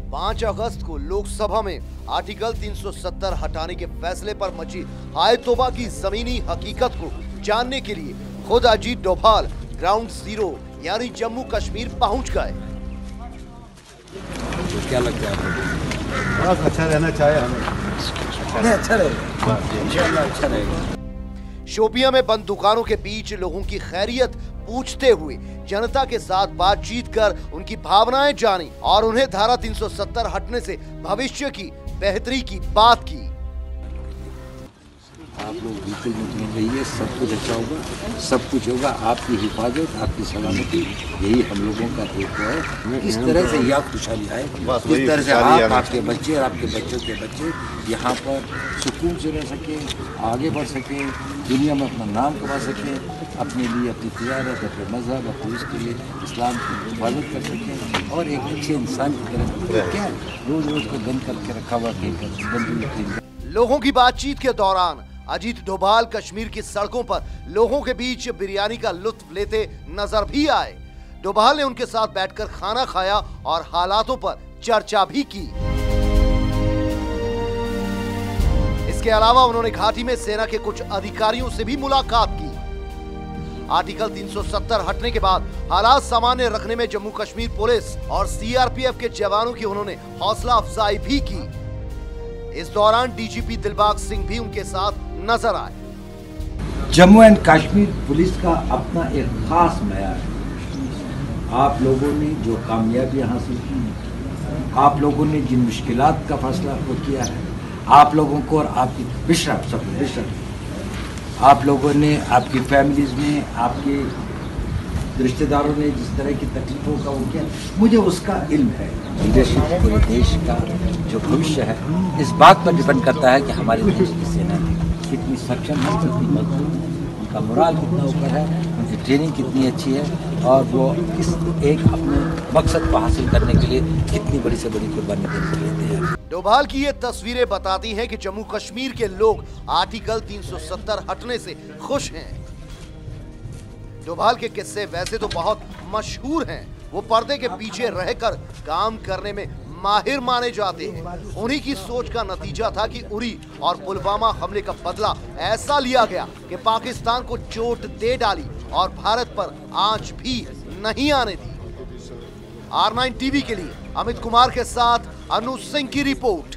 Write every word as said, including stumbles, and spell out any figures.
पाँच अगस्त को लोकसभा में आर्टिकल तीन सौ सत्तर हटाने के फैसले पर मची हाय तौबा की जमीनी हकीकत को जानने के लिए खुद अजीत डोभाल ग्राउंड जीरो यानी जम्मू कश्मीर पहुंच गए। तो क्या लगता है आपको? बस अच्छा रहना चाहिए हमें। नहीं, अच्छा रहेगा, इंशाअल्लाह अच्छा रहेगा। शोपियां में बंद दुकानों के बीच लोगों की खैरियत पूछते हुए जनता के साथ बातचीत कर उनकी भावनाएं जानी और उन्हें धारा तीन सौ सत्तर हटने से भविष्य की बेहतरी की बात की। आप लोग बिल्कुल मुतमईन रहिए, सब कुछ अच्छा होगा, सब कुछ होगा। आपकी हिफाजत, आपकी सलामती, यही हम लोगों का हेतु है। किस तरह से यह खुशहाली आए, किस तरह से आप, आपके बच्चे और आपके बच्चों के बच्चे यहाँ पर सुकून से रह सके, आगे बढ़ सके, दुनिया में अपना नाम कमा सके, अपने लिए अपनी तिजारत, अपने मजहब, अपने उसके लिए इस्लाम की हिफाजत कर सकें और एक अच्छे इंसान की तरह क्या रोज रोज को बंद करके रखा हुआ खेल। लोगों की बातचीत के दौरान अजीत डोभाल कश्मीर की सड़कों पर लोगों के बीच बिरयानी का लुत्फ लेते नजर भी आए। डोभाल ने उनके साथ बैठकर खाना खाया और हालातों पर चर्चा भी की। इसके अलावा उन्होंने घाटी में सेना के कुछ अधिकारियों से भी मुलाकात की। आर्टिकल तीन सौ सत्तर हटने के बाद हालात सामान्य रखने में जम्मू कश्मीर पुलिस और सीआरपीएफ के जवानों की उन्होंने हौसला अफजाई भी की। इस दौरान डीजीपी दिलबाग सिंह भी उनके साथ नजर आए। जम्मू एंड कश्मीर पुलिस का अपना एक खास मयार है। आप लोगों ने जो कामयाबियां हासिल की, आप लोगों ने जिन मुश्किलात का फैसला किया है, आप लोगों को और आपकी बिशरफ सब बिशरफ आप लोगों ने आपकी फैमिलीज में, आपके रिश्तेदारों ने जिस तरह की तकलीफों का वो किया, मुझे उसका इल्म है। लीडरशिप पूरे देश का जो भविष्य है इस बात पर डिपेंड करता है कि हमारे देश की सेना कितनी सक्षम है, कितनी मजबूत है, उनका मोराल कितना ऊपर है, उनकी ट्रेनिंग कितनी अच्छी है और वो इस एक अपने मकसद को हासिल करने के लिए कितनी बड़ी से बड़ी कुर्बानी देने के लिए तैयार। डोभाल की ये तस्वीरें बताती हैं कि जम्मू कश्मीर के लोग आर्टिकल तीन सौ सत्तर हटने से खुश हैं। डोभाल के किस्से वैसे तो बहुत मशहूर हैं, वो पर्दे के पीछे रहकर काम करने में माहिर माने जाते हैं। उन्हीं की सोच का नतीजा था कि उरी और पुलवामा हमले का बदला ऐसा लिया गया कि पाकिस्तान को चोट दे डाली और भारत पर आंच भी नहीं आने दी। आर नाइन टीवी के लिए अमित कुमार के साथ अनु सिंह की रिपोर्ट।